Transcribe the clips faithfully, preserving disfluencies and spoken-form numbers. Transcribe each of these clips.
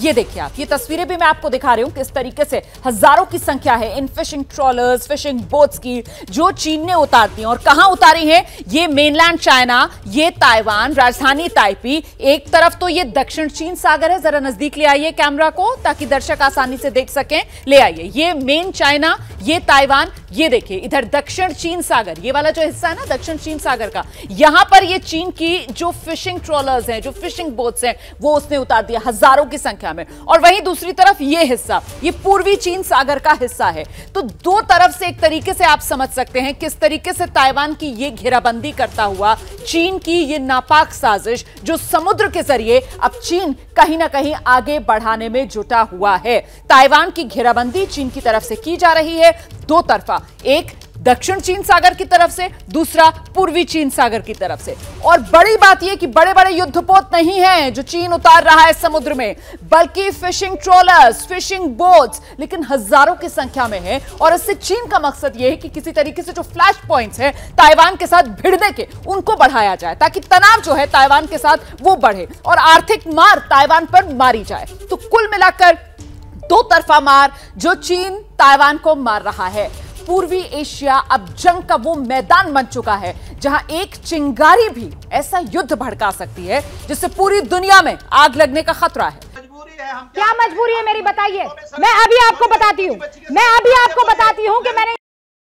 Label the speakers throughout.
Speaker 1: ये देखिए आप, ये तस्वीरें भी मैं आपको दिखा रही हूं किस तरीके से हजारों की संख्या है इन फिशिंग ट्रॉलर्स, फिशिंग बोट्स की, जो चीन ने उतारती हैं। और कहां उतारी हैं? ये मेनलैंड चाइना, ये ताइवान, राजधानी ताइपी। एक तरफ तो ये दक्षिण चीन सागर है, जरा नजदीक ले आइए कैमरा को ताकि दर्शक आसानी से देख सकें। ले आइए, ये मेन चाइना, ये ताइवान, ये देखिए इधर दक्षिण चीन सागर, ये वाला जो हिस्सा है ना दक्षिण चीन सागर का, यहां पर ये चीन की जो फिशिंग ट्रॉलर्स हैं, जो फिशिंग बोट्स हैं, वो उसने उतार दिया हजारों की संख्या में। और वहीं दूसरी तरफ ये हिस्सा, ये पूर्वी चीन सागर का हिस्सा है। तो दो तरफ से एक तरीके से आप समझ सकते हैं किस तरीके से ताइवान की ये घेराबंदी करता हुआ चीन की ये नापाक साजिश, जो समुद्र के जरिए अब चीन कहीं ना कहीं आगे बढ़ाने में जुटा हुआ है। ताइवान की घेराबंदी चीन की तरफ से की जा रही है, दो तरफा, एक दक्षिण चीन सागर की तरफ से, दूसरा पूर्वी चीन सागर की तरफ से। और बड़ी बात यह कि बड़े बड़े युद्धपोत नहीं हैं जो चीन उतार रहा है समुद्र में, बल्कि फिशिंग ट्रॉलर्स, फिशिंग बोट्स, लेकिन हजारों की संख्या में है। और इससे चीन का मकसद यह है कि किसी तरीके से जो फ्लैश पॉइंट्स हैं ताइवान के साथ भिड़ने के, उनको बढ़ाया जाए ताकि तनाव जो है ताइवान के साथ वो बढ़े और आर्थिक मार ताइवान पर मारी जाए। तो कुल मिलाकर दो तरफा मार जो चीन ताइवान को मार रहा है। पूर्वी एशिया अब जंग का वो मैदान बन चुका है जहां एक चिंगारी भी ऐसा युद्ध भड़का सकती है जिससे पूरी दुनिया में आग लगने का खतरा है।
Speaker 2: क्या मजबूरी है मेरी, बताइए। मैं अभी आपको बताती हूँ मैं अभी आपको बताती हूँ कि मैंने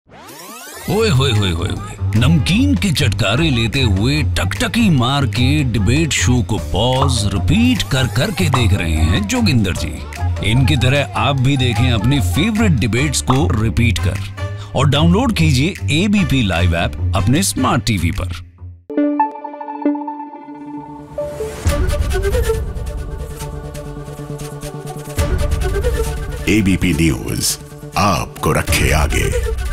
Speaker 3: ओए होए होए होए नमकीन के चटकारे लेते हुए टकटकी मार के डिबेट शो को पॉज रिपीट कर कर के देख रहे हैं जोगिंदर जी। इनकी तरह आप भी देखें अपनी फेवरेट डिबेट्स को रिपीट कर और डाउनलोड कीजिए एबीपी लाइव ऐप अपने स्मार्ट टीवी पर।
Speaker 4: एबीपी न्यूज आपको रखे आगे।